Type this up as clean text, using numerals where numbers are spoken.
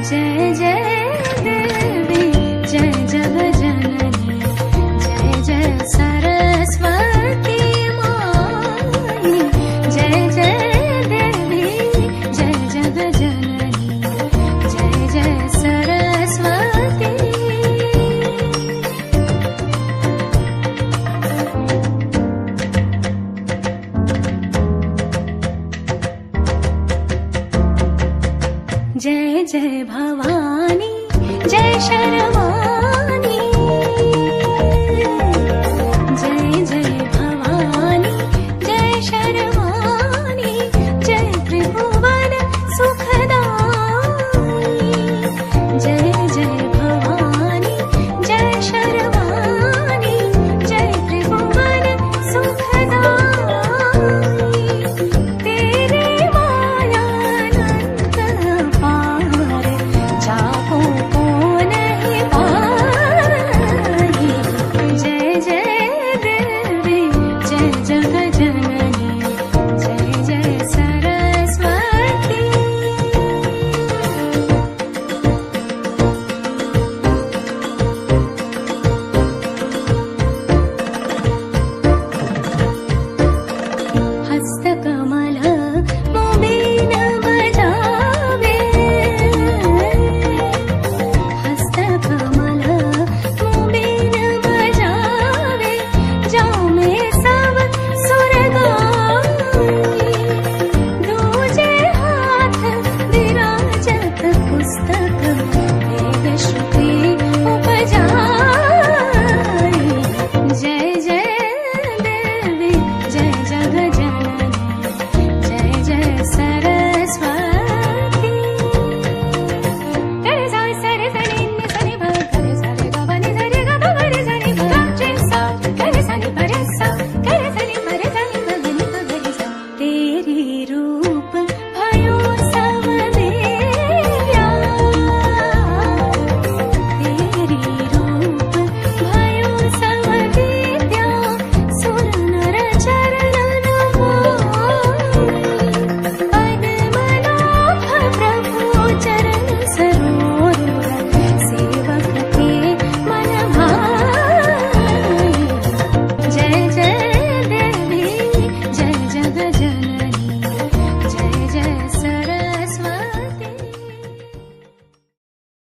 जय जय देवी जय जगजननी जय जय सरस्वती माई जय जय देवी जय जगजननी जय जय सरस्वती जय जय भवानी जय शर्वाणी जय जय भवानी जय शर्वाणी जय त्रिभुवन सुखदाई जय जय भवानी जय शर्वाणी जय त्रिभुवन सुखदाई तेरे मायानंद पार जाको को नहीं पाई जय जय देवी जय जगजननी जय जय सरस्वती हस्तकमल मोबीन बजावे हस्तकमल मोबीन बजावे जाऊं मैं सब सुर गाई दूजे हाथ विराजत पुस्तक वेद श्रुति उपजाई जय जय देवी जय जगजननी जय जय सरस्वती करे सा सरे सनि नि सनि भ करे सरे ग बनि सरे ग भ बनि सनि ग रे सा करे सनि परे सा करे सनि परे सनि ग बनि ग गरि सा तेरी रूप भयो सब देव्या तेरी रूप भयो सब देव्या सुर नर चरणन मोहि पद्मनाभ प्रभु चरण